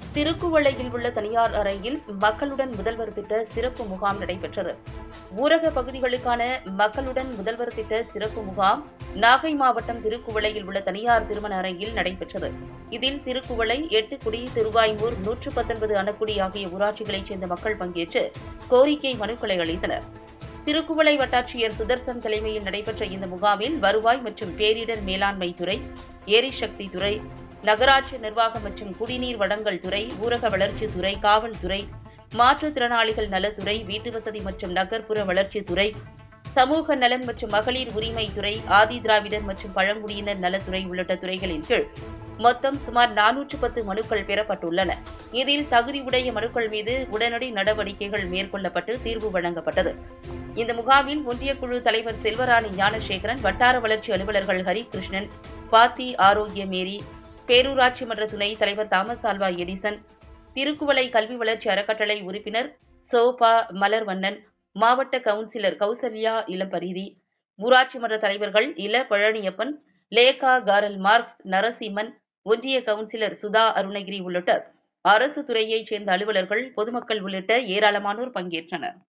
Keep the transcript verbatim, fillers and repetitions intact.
திருக்குவளையில் உள்ள தனியார் அறையில் மக்களுடன் முதல்வர் திட்ட சிறப்பு முகாம் நடைபெற்றது. ஊரக பகுதிகளுக்கான மக்களுடன் முதல்வர் திட்ட சிறப்பு முகாம் நாகை மாவட்டம் திருக்குவளையில் உள்ள தனியார் திருமண அறையில் நடைபெற்றது. இதில் திருக்குவளை, எட்டுக்குடி, திருவாய்மூர், நூற்று பத்தொன்பது அணக்குடி ஆகிய ஊராட்சிகளைச் சேர்ந்த மக்கள் பங்கேற்று கோரிக்கை மனுக்களை அளித்தனர். திருக்குவளை வட்டாட்சியர் சுதர்சன் தலைமையில் நடைபெற்ற இந்த முகாமில் வருவாய் மற்றும் பேரிடர் மேலாண்மை துறை, எரிசக்தி துறை, நகராட்சி நிர்வாகம் மற்றும் குடிநீர் வழங்கல் துறை, ஊரக வளர்ச்சித் துறை, காவல்துறை, மாற்றுத்திறனாளிகள் நலத்துறை, வீட்டுவசதி மற்றும் நகர்ப்புற வளர்ச்சித் துறை, சமூக நலன் மற்றும் மகளிர் உரிமை துறை, ஆதி திராவிடர் மற்றும் பழங்குடியினர் நலத்துறை உள்ளிட்ட துறைகளின் கீழ் மொத்தம் சுமார் நானூற்று பத்து மனுக்கள் பெறப்பட்டுள்ளன. இதில் தகுதியுடைய மனுக்கள் மீது உடனடி நடவடிக்கைகள் மேற்கொள்ளப்பட்டு தீர்வு வழங்கப்பட்டது. இந்த முகாமில் ஒன்றிய குழு தலைவர் செல்வராணி ஞானசேகரன், வட்டார வளர்ச்சி அலுவலர்கள் ஹரிகிருஷ்ணன், பாத்தி ஆரோக்கிய மேரி, பேரூராட்சி மன்ற துணைத் தலைவர் தாமஸ் ஆல்வா எடிசன், திருக்குவளை கல்வி வளர்ச்சி அறக்கட்டளை உறுப்பினர் சோபா மலர்வண்ணன், மாவட்ட கவுன்சிலர் கௌசல்யா இளம்பரிதி, ஊராட்சி மன்ற தலைவர்கள் இல பழனியப்பன், லேகா காரல் மார்க்ஸ், நரசிம்மன், ஒன்றிய கவுன்சிலர் சுதா அருணகிரி உள்ளிட்ட அரசு துறையைச் சேர்ந்த அலுவலர்கள், பொதுமக்கள் உள்ளிட்ட ஏராளமானோர் பங்கேற்றனர்.